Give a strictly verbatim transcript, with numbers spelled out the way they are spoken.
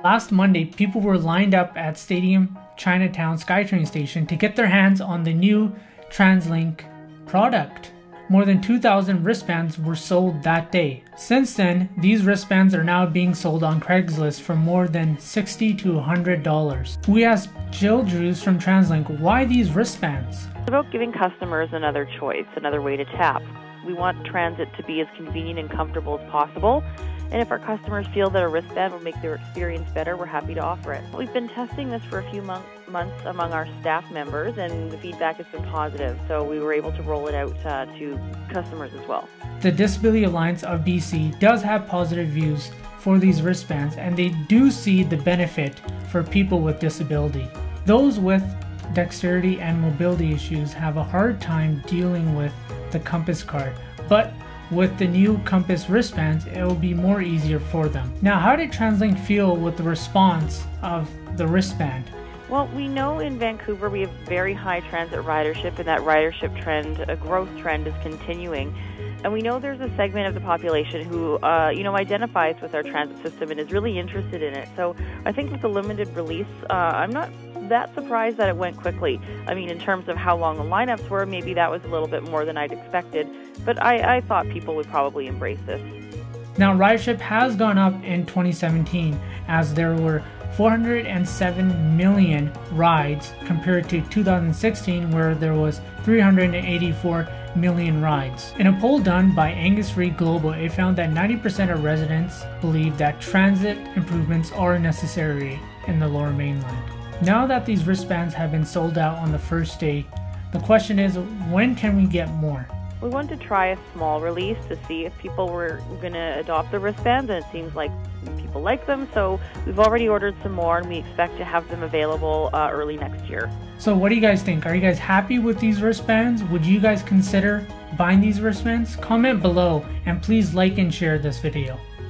Last Monday, people were lined up at Stadium Chinatown SkyTrain station to get their hands on the new Translink product. More than two thousand wristbands were sold that day. Since then, these wristbands are now being sold on Craigslist for more than sixty to one hundred dollars. We asked Jill Drews from Translink why these wristbands. It's about giving customers another choice, another way to tap. We want transit to be as convenient and comfortable as possible. And if our customers feel that a wristband will make their experience better, we're happy to offer it. We've been testing this for a few mon months among our staff members, and the feedback has been positive, so we were able to roll it out uh, to customers as well. The Disability Alliance of B C does have positive views for these wristbands, and they do see the benefit for people with disability. Those with dexterity and mobility issues have a hard time dealing with the Compass card, but with the new Compass wristbands, it will be more easier for them. Now, how did Translink feel with the response of the wristband? Well, we know in Vancouver we have very high transit ridership, and that ridership trend, a growth trend, is continuing. And we know there's a segment of the population who, uh, you know, identifies with our transit system and is really interested in it. So I think with the limited release, uh, I'm not that surprised that it went quickly. I mean, in terms of how long the lineups were, maybe that was a little bit more than I'd expected, but I, I thought people would probably embrace this. Now, ridership has gone up in twenty seventeen as there were four hundred seven million rides compared to two thousand sixteen where there was three hundred eighty-four million rides. In a poll done by Angus Reid Global, it found that ninety percent of residents believe that transit improvements are necessary in the Lower Mainland. Now that these wristbands have been sold out on the first day, the question is, when can we get more? We wanted to try a small release to see if people were going to adopt the wristbands, and it seems like people like them, so we've already ordered some more, and we expect to have them available uh, early next year. So what do you guys think? Are you guys happy with these wristbands? Would you guys consider buying these wristbands? Comment below, and please like and share this video.